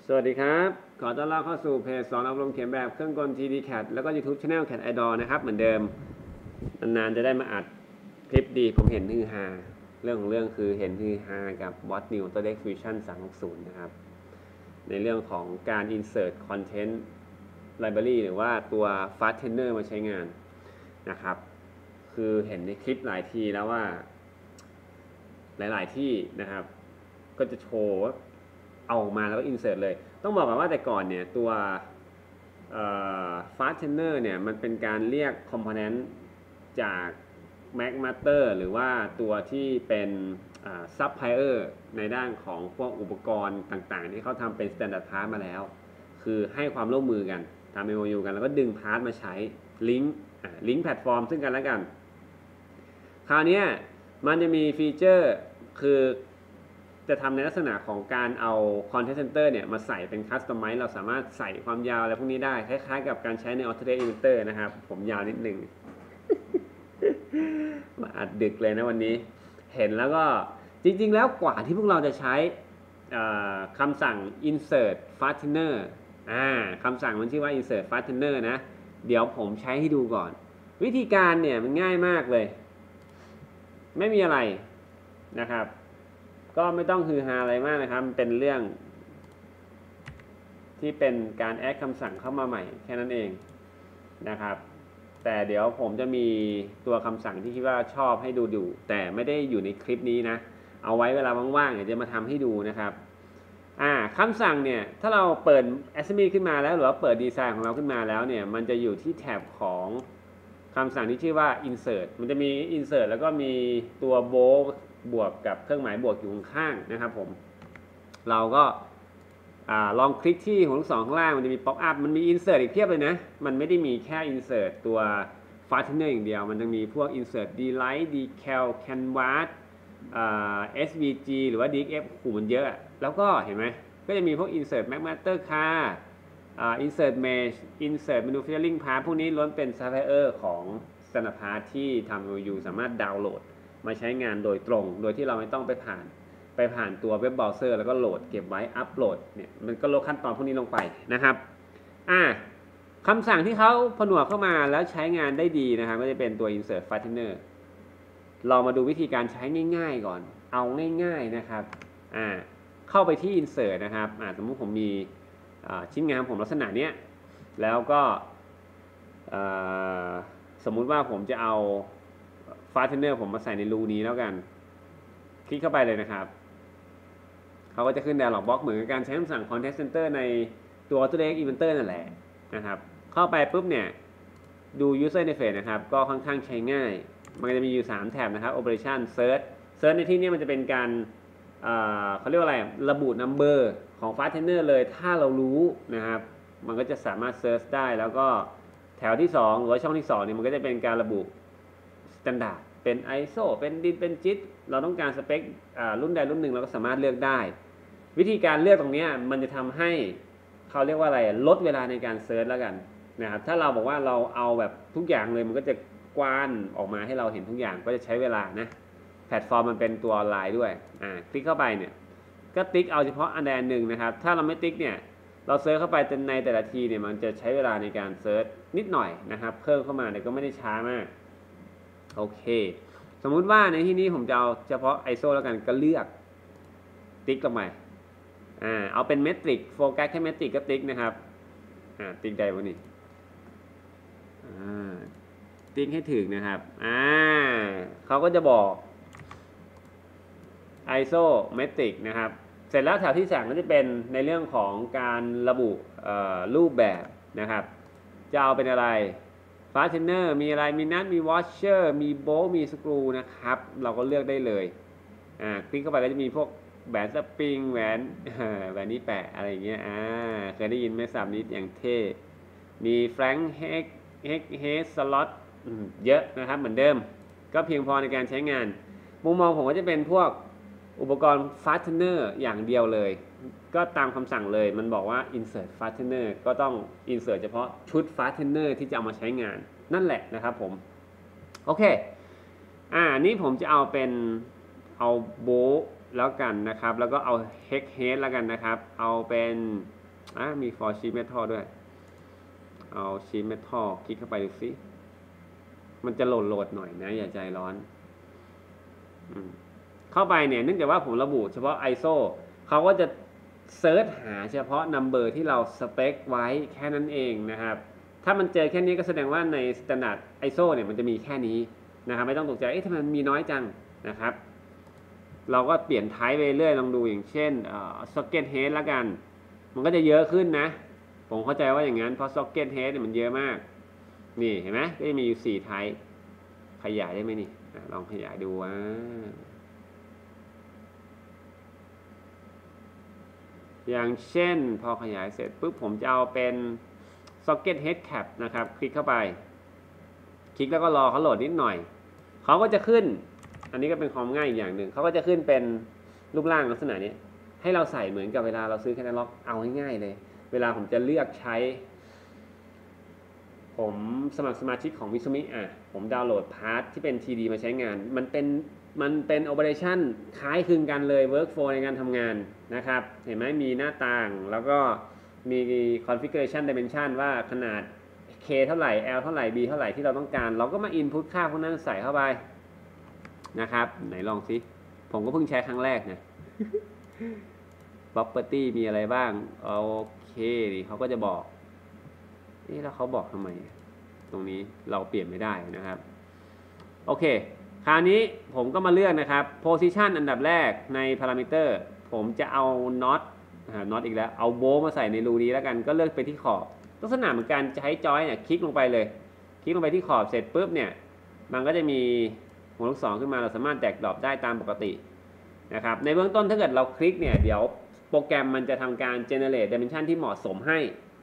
สวัสดีครับขอต้อนรับเข้าสู่เพจสอนอบรมเขียนแบบเครื่องกล TD CAD แล้วก็ YouTube Channel CAD Idol นะครับเหมือนเดิมนานๆจะได้มาอัดคลิปดีผมเห็นฮือฮาเรื่องของเรื่องคือเห็นฮือฮากับ Bot New Autodesk Fusion 360 นะครับในเรื่องของการ Insert Content Library หรือว่าตัว Fastener มาใช้งานนะครับคือเห็นในคลิปหลายทีแล้วว่าหลายๆที่นะครับก็จะโชว์เอาออกมาแล้วก็ insert เลยต้องบอกก่อนว่าแต่ก่อนเนี่ยตัวfastener เนี่ยมันเป็นการเรียก component จาก Mac Master หรือว่าตัวที่เป็นsupplier ในด้านของพวกอุปกรณ์ต่างๆที่เขาทำเป็น standard part มาแล้วคือให้ความร่วมมือกันทำ MOU กันแล้วก็ดึงพาร์ทมาใช้ลิงก์แพลตฟอร์มซึ่งกันและกันคราวนี้มันจะมีฟีเจอร์คือจะทำในลักษณะของการเอา Content Center เนี่ยมาใส่เป็น Customize เราสามารถใส่ความยาวอะไรพวกนี้ได้คล้ายๆกับการใช้ใน Autodesk Inventor นะครับผมยาวนิดหนึ่ง มาอัดดึกเลยนะวันนี้เห็นแล้วก็จริงๆแล้วกว่าที่พวกเราจะใช้คำสั่ง insert fastener คำสั่งมันชื่อว่า insert fastener นะเดี๋ยวผมใช้ให้ดูก่อนวิธีการเนี่ยมันง่ายมากเลยไม่มีอะไรนะครับก็ไม่ต้องฮือฮาอะไรมากนะครับเป็นเรื่องที่เป็นการแอดคำสั่งเข้ามาใหม่แค่นั้นเองนะครับแต่เดี๋ยวผมจะมีตัวคำสั่งที่คิดว่าชอบให้ดูแต่ไม่ได้อยู่ในคลิปนี้นะเอาไว้เวลาว่างๆเดี๋ยวจะมาทำให้ดูนะครับคำสั่งเนี่ยถ้าเราเปิด Assembly ขึ้นมาแล้วหรือว่าเปิดดีไซน์ของเราขึ้นมาแล้วเนี่ยมันจะอยู่ที่แท็บของคำสั่งที่ชื่อว่า insert มันจะมี insert แล้วก็มีตัว bold บวกกับเครื่องหมายบวกอยู่ข้างๆนะครับผมเราก็ลองคลิกที่หัวลูกศรข้างล่างมันจะมี pop up มันมี insert อีกเพียบเลยนะมันไม่ได้มีแค่ insert ตัว fastener อย่างเดียวมันจะมีพวก insert delight decal canvas svg หรือว่า dxf มันเยอะแล้วก็เห็นไหมก็จะมีพวก insert mac master car insert mesh insert manufacturing part พวกนี้ล้วนเป็น supplier ของ standard part ที่ทำ MOU สามารถดาวน์โหลดมาใช้งานโดยตรงโดยที่เราไม่ต้องไปผ่านตัวเว็บเบราว์เซอร์แล้วก็โหลดเก็บไว้อัปโหลดเนี่ยมันก็ลดขั้นตอนพวกนี้ลงไปนะครับคำสั่งที่เขาผนวกเข้ามาแล้วใช้งานได้ดีนะครับก็จะเป็นตัว insert fastener เรามาดูวิธีการใช้ง่ายๆก่อนเอาง่ายๆนะครับเข้าไปที่ insert นะครับสมมุติผมมีชิ้นงานผมลักษณะเนี้ยแล้วก็สมมุติว่าผมจะเอาfastener ผมมาใส่ในรูนี้แล้วกันคลิกเข้าไปเลยนะครับเขาก็จะขึ้น dialog box เหมือนกับการใช้คำสั่ง content center ในตัว Autodesk Inventor นั่นแหละนะครับเข้าไปปุ๊บเนี่ยดู user interface นะครับก็ค่อนข้างใช้ง่ายมันจะมีอยู่3แท็บนะครับ operation search ในที่นี้มันจะเป็นการเขาเรียกว่าอะไรระบุ number ของ fastener เลยถ้าเรารู้นะครับมันก็จะสามารถ search ได้แล้วก็แถวที่2หรือว่าช่องที่2เนี่ยมันก็จะเป็นการระบุ standardเป็น ISO เป็นดินเป็นจิตเราต้องการสเปครุ่นใดรุ่นหนึ่งเราก็สามารถเลือกได้วิธีการเลือกตรงนี้มันจะทำให้เขาเรียกว่าอะไรลดเวลาในการเซิร์ชแล้วกันนะครับถ้าเราบอกว่าเราเอาแบบทุกอย่างเลยมันก็จะกว้านออกมาให้เราเห็นทุกอย่างก็จะใช้เวลานะแพลตฟอร์มมันเป็นตัวออนไลน์ด้วยคลิกเข้าไปเนี่ยก็ติ๊กเอาเฉพาะอันใดอันหนึ่งนะครับถ้าเราไม่ติ๊กเนี่ยเราเซิร์ชเข้าไปในแต่ละทีเนี่ยมันจะใช้เวลาในการเซิร์ชนิดหน่อยนะครับเพิ่มเข้ามาเนี่ยก็ไม่ได้ช้ามากโอเคสมมุติว่าในที่นี้ผมจะเอาเฉพาะ ISO แล้วกันก็เลือกติ๊กลงไปเอาเป็นเมตริกโฟกัสแค่เมตริกก็ติ๊กนะครับติ๊กได้วะนี่ติ๊กให้ถึงนะครับเขาก็จะบอก ISO เมตริกนะครับเสร็จแล้วแถวที่3ก็จะเป็นในเรื่องของการระบุรูปแบบนะครับจะเอาเป็นอะไรfastener มีอะไรมีนัทมีวอชเชอร์มีโบล์มีสกรูนะครับเราก็เลือกได้เลยคลิกเข้าไปก็จะมีพวกแหวนสปริงแหวนนี้แปะอะไรอย่างเงี้ยเคยได้ยินไหมศัพท์นี้อย่างเท่มีแฟรงค์เฮดสล็อตเยอะนะครับเหมือนเดิมก็เพียงพอในการใช้งานมุมมองผมก็จะเป็นพวกอุปกรณ์ fastener อย่างเดียวเลยก็ตามคำสั่งเลยมันบอกว่า insert fastener ก็ต้อง insert เฉพาะชุด fastener ที่จะเอามาใช้งานนั่นแหละนะครับผมโอเคนี่ผมจะเอาเป็นเอาโบแล้วกันนะครับแล้วก็เอา head แล้วกันนะครับเอาเป็นมี for sheet metal ด้วยเอา sheet metal คลิกเข้าไปดูสิมันจะโหลดหน่อยนะอย่าใจร้อนเข้าไปเนี่ยเนื่องจากว่าผมระบุเฉพาะ ISO เขาก็จะเซิร์ชหาเฉพาะ number ที่เราสเปคไว้แค่นั้นเองนะครับถ้ามันเจอแค่นี้ก็แสดงว่าใน standard ISO เนี่ยมันจะมีแค่นี้นะครับไม่ต้องตกใจทำไมมันมีน้อยจังนะครับเราก็เปลี่ยนไทป์ไปเรื่อยลองดูอย่างเช่นsocket head ละกันมันก็จะเยอะขึ้นนะผมเข้าใจว่าอย่างนั้นเพราะ socket head เนี่ยมันเยอะมากนี่เห็นไหมก็จะมีอยู่4ไทป์ขยายได้ไหมนี่ลองขยายดูอย่างเช่นพอขยายเสร็จปุ๊บผมจะเอาเป็น socket head cap นะครับคลิกเข้าไปคลิกแล้วก็รอเขาโหลดนิดหน่อยเขาก็จะขึ้นอันนี้ก็เป็นความง่ายอีกอย่างหนึ่งเขาก็จะขึ้นเป็นรูปร่างลักษณะนี้ให้เราใส่เหมือนกับเวลาเราซื้อแคตตาล็อกเอาง่ายๆเลยเวลาผมจะเลือกใช้ผมสมัครสมาชิกของมิซูมิผมดาวน์โหลดพาร์ทที่เป็น TD มาใช้งานมันเป็นโอเปอเรชั่นคล้ายคลึงกันเลย workflow ในการทำงานนะครับเห็นไหมมีหน้าต่างแล้วก็มี configuration dimension ว่าขนาด K เท่าไหร่ L เท่าไหร่ B เท่าไหร่ที่เราต้องการเราก็มา input ค่าพวกนั้นใส่เข้าไปนะครับไหนลองสิผมก็เพิ่งใช้ครั้งแรกนะ property มีอะไรบ้างโอเคดิเขาก็จะบอกแล้วเขาบอกทำไมตรงนี้เราเปลี่ยนไม่ได้นะครับโอเคคราวนี้ผมก็มาเลือกนะครับ position อันดับแรกใน parameter ผมจะเอา not อีกแล้วเอาโบมาใส่ในรูนี้แล้วกันก็เลือกไปที่ขอบลักษณะเหมือนกันจะให้จอยเนี่ยคลิกลงไปเลยคลิกลงไปที่ขอบเสร็จปุ๊บเนี่ยมันก็จะมีหัวลูกศรขึ้นมาเราสามารถแดกดรอปได้ตามปกตินะครับในเบื้องต้นถ้าเกิดเราคลิกเนี่ยเดี๋ยวโปรแกรมมันจะทำการ generate dimension ที่เหมาะสมให้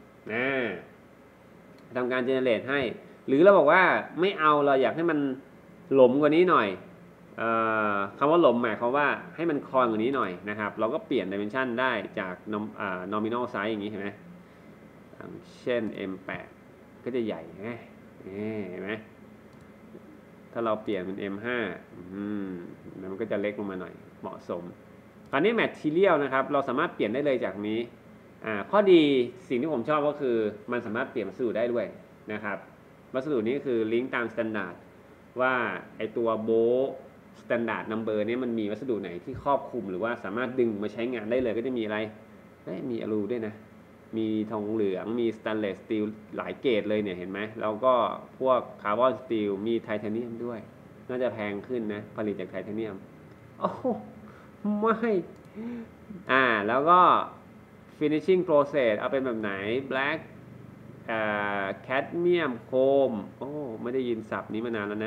ทำการ generate ให้หรือเราบอกว่าไม่เอาเราอยากให้มันหลมกว่านี้หน่อยคำว่าหลมหมายความว่าให้มันคอนกว่านี้หน่อยนะครับเราก็เปลี่ยน dimension ได้จาก nominal size อย่างนี้เห็นไหมเช่น M8 ก็จะใหญ่เห็นไหมถ้าเราเปลี่ยนเป็น M5 มันก็จะเล็กลงมาหน่อยเหมาะสมคราวนี้ material นะครับเราสามารถเปลี่ยนได้เลยจากนี้ข้อดีสิ่งที่ผมชอบก็คือมันสามารถเปลี่ยนวัสดุได้ด้วยนะครับวัสดุนี้คือลิงก์ตามสแตนดาร์ดว่าไอตัวโบสแตนดาร์ดนัมเบอร์นี้มันมีวัสดุไหนที่ครอบคลุมหรือว่าสามารถดึงมาใช้งานได้เลยก็จะมีอะไรมีอลูด้วยนะมีทองเหลืองมีสแตนเลสสตีลหลายเกรดเลยเนี่ยเห็นไหมแล้วก็พวกคาร์บอนสตีลมีไทเทเนียมด้วยน่าจะแพงขึ้นนะผลิตจากไทเทเนียมโอ้ไม่แล้วก็ finishing process เอาเป็นแบบไหน black cadmium chrome ไม่ได้ยินศัพท์นี้มานานแล้วนะ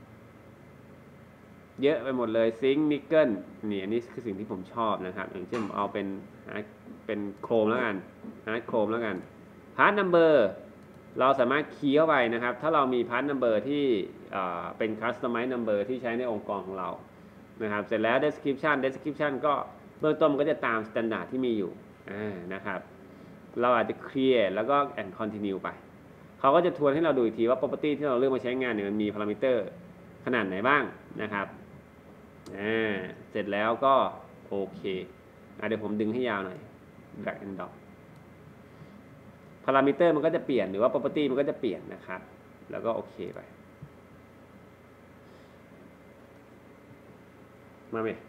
เยอะไปหมดเลยซิงค์นิกเกิลนี่อันนี้คือสิ่งที่ผมชอบนะครับอย่างเช่นเอาเป็นโครมแล้วกันฮาร์ดโครมแล้วกันพาร์ทนัมเบอร์เราสามารถคีย์เข้าไปนะครับถ้าเรามีพาร์ทนัมเบอร์ที่เป็น customize number ที่ใช้ในองค์กรของเรานะครับเสร็จแล้ว description ก็เบื้องต้นมันก็จะตาม standard ที่มีอยู่นะครับเราอาจจะ create แล้วก็ and continue ไปเขาก็จะทวนให้เราดูอีกทีว่า property ที่เราเลือกมาใช้งานเนี่ยมันมี parameter ขนาดไหนบ้างนะครับเสร็จแล้วก็โอเคเดี๋ยวผมดึงให้ยาวหน่อย drag and drop parameter มันก็จะเปลี่ยนหรือว่า property มันก็จะเปลี่ยนนะครับแล้วก็โอเคไปมาไหม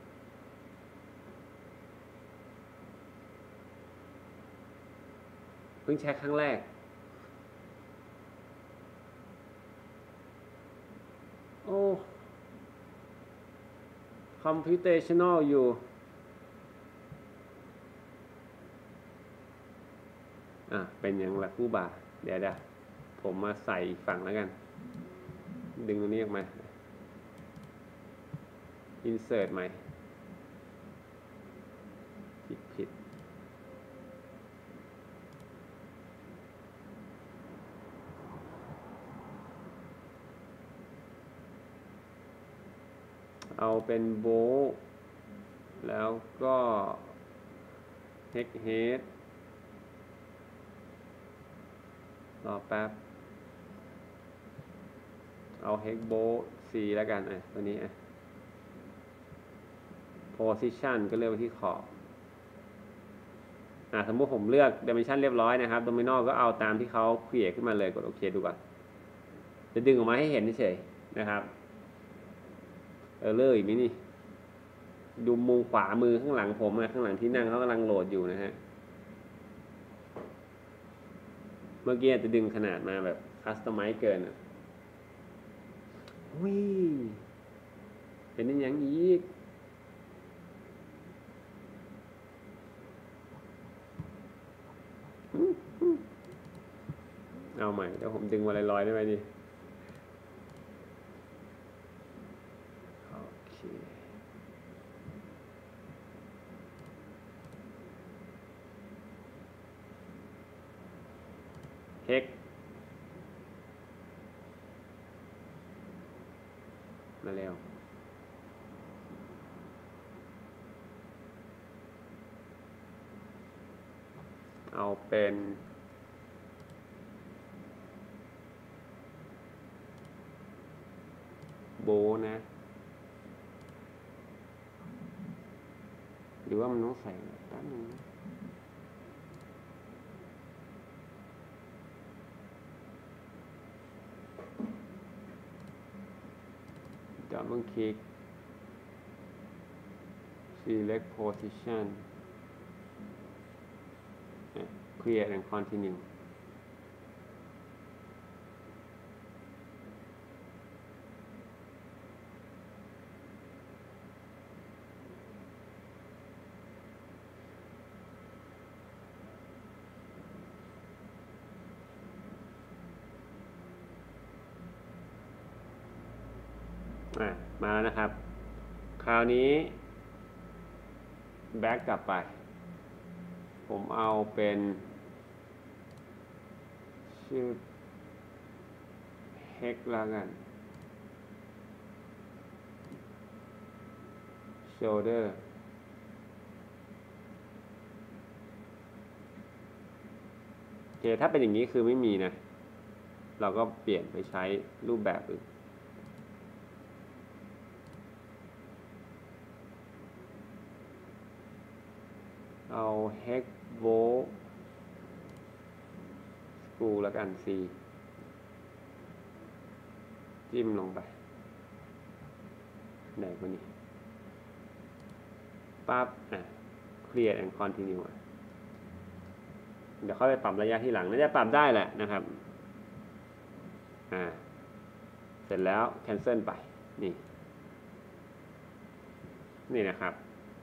เพิ่งใช้ครั้งแรกcomputational อยู่เป็นอย่างไรผู้บ่าเดี๋ยวผมมาใส่ฝั่งแล้วกันดึงตรงนี้ออกมา insert ใหม่ผิดเอาเป็นโบแล้วก็ head รอแป๊บเอา head bow C แล้วกันตัวนี้position ก็เลือกไปที่ขอบสมมุติผมเลือก dimension เรียบร้อยนะครับ Domino ก็เอาตามที่เขา create ขึ้นมาเลยกดโอเคดูก่อนจะดึงออกมาให้เห็นเฉยๆนะครับเลยอีกนิดนี่ดูมุมขวามือข้างหลังผมนะข้างหลังที่นั่งเขากำลังโหลดอยู่นะฮะเมื่อกี้จะดึงขนาดมาแบบคัสตอมไมซ์เกินอ่ะวิเป็นอย่างอีกเอาใหม่เดี๋ยวผมดึงมาลอยๆได้ไหมดิโอเคเฮกมาแล้วเอาเป็นโบนะหรือว่ามันต้องใส่แป๊บนึงดับเบิลคลิก select position create and continueมาแล้วนะครับคราวนี้แบ็กกลับไปผมเอาเป็นชื่อ hex แล้วกัน shoulder โอเคถ้าเป็นอย่างนี้คือไม่มีนะเราก็เปลี่ยนไปใช้รูปแบบอื่นเอา hex volt screw แล้วกัน C จิ้มลงไปไหนวะนี่ปั๊บclear and continue เดี๋ยวเข้าไปปรับระยะที่หลังน่าจะปรับได้แหละนะครับเสร็จแล้ว cancel ไปนี่นะครับ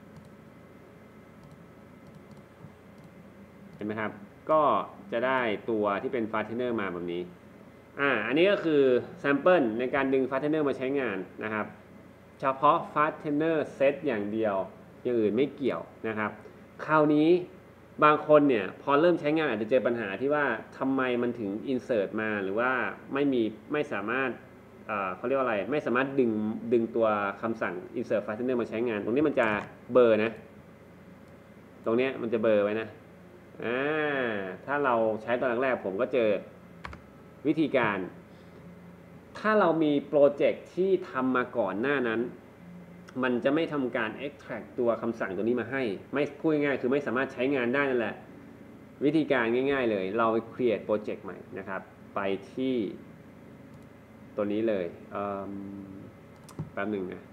เห็นไหมครับก็จะได้ตัวที่เป็น fastener มาแบบนี้อันนี้ก็คือ sample ในการดึง fastener มาใช้งานนะครับเฉพาะ fastener set อย่างเดียวอย่างอื่นไม่เกี่ยวนะครับคราวนี้บางคนเนี่ยพอเริ่มใช้งานอาจจะเจอปัญหาที่ว่าทำไมมันถึง insert มาหรือว่าไม่สามารถเขาเรียกว่าอะไรไม่สามารถดึงตัวคำสั่ง insert fastener มาใช้งานตรงนี้มันจะเบลอนะตรงนี้มันจะเบลอไว้นะถ้าเราใช้ตอนแรกๆผมก็เจอวิธีการถ้าเรามีโปรเจกต์ที่ทำมาก่อนหน้านั้นมันจะไม่ทำการ extract ตัวคำสั่งตัวนี้มาให้ไม่พูดง่ายๆคือไม่สามารถใช้งานได้นั่นแหละวิธีการง่ายๆเลยเรา create โปรเจกต์ใหม่นะครับไปที่ตัวนี้เลยแป๊บหนึ่งนะ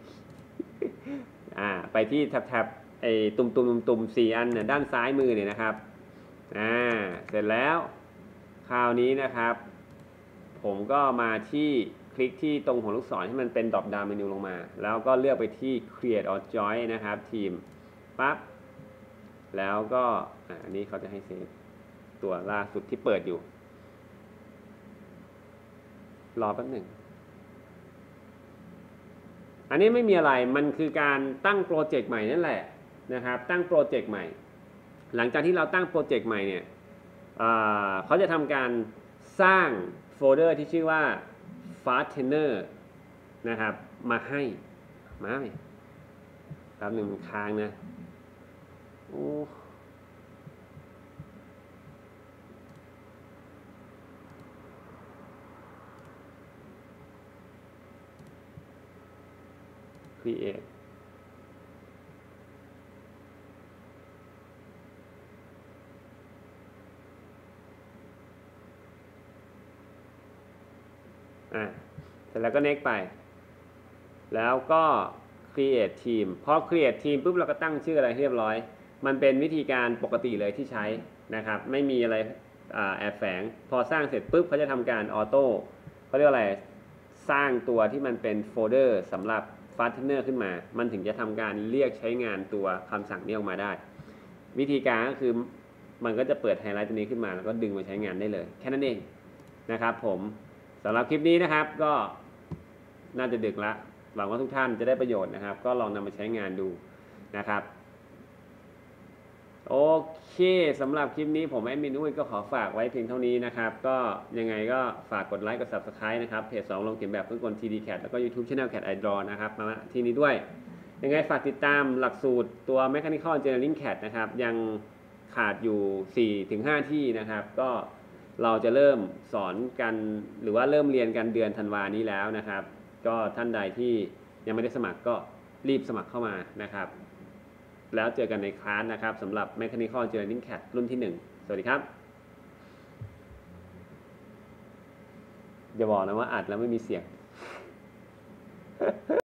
ไปที่แท็บไอ้ตุ่ม4อันเนี่ยด้านซ้ายมือเนี่ยนะครับเสร็จแล้วคราวนี้นะครับผมก็มาที่คลิกที่ตรงหัวลูกศรที่มันเป็น drop down menu ลงมาแล้วก็เลือกไปที่ create or join นะครับทีมปั๊บแล้วก็อันนี้เขาจะให้เซฟตัวล่าสุดที่เปิดอยู่รอแป๊บหนึ่งอันนี้ไม่มีอะไรมันคือการตั้งโปรเจกต์ใหม่นั่นแหละนะครับตั้งโปรเจกต์ใหม่หลังจากที่เราตั้งโปรเจกต์ใหม่เนี่ยเขาจะทำการสร้างโฟลเดอร์ที่ชื่อว่า fastener นะครับมาให้มาไหมแป๊บหนึ่งค้างนะcreate เสร็จแล้วก็ next ไปแล้วก็ create team พอ create team ปุ๊บเราก็ตั้งชื่ออะไรเรียบร้อยมันเป็นวิธีการปกติเลยที่ใช้นะครับไม่มีอะไรแอบแฝงพอสร้างเสร็จปุ๊บเขาจะทำการออโต้เขาเรียกอะไรสร้างตัวที่มันเป็นโฟลเดอร์สำหรับ Fastener ขึ้นมามันถึงจะทำการเรียกใช้งานตัวคำสั่งนี้ออกมาได้วิธีการก็คือมันก็จะเปิดไฮไลท์ตัวนี้ขึ้นมาแล้วก็ดึงมาใช้งานได้เลยแค่นั้นเองนะครับผมสำหรับคลิปนี้นะครับก็น่าจะดึกละหวังว่าทุกท่านจะได้ประโยชน์นะครับก็ลองนำมาใช้งานดูนะครับโอเคสำหรับคลิปนี้ผมแอดมินอุ้ยก็ขอฝากไว้เพียงเท่านี้นะครับก็ยังไงก็ฝากกดไลค์กด Subscribe นะครับเพจ2ลงเขียนแบบเพื่อนคน TD Cat แล้วก็ YouTube Channel Cat I Draw นะครับมาที่นี้ด้วยยังไงฝากติดตามหลักสูตรตัว Mechanical Engineering Cat นะครับยังขาดอยู่ 4-5 ที่นะครับก็เราจะเริ่มสอนกันหรือว่าเริ่มเรียนกันเดือนธันวานี้แล้วนะครับก็ท่านใดที่ยังไม่ได้สมัครก็รีบสมัครเข้ามานะครับแล้วเจอกันในคลาสนะครับสำหรับ Mechanical Engineering Cat รุ่นที่ 1 สวัสดีครับอย่าบอกนะว่าอัดแล้วไม่มีเสียง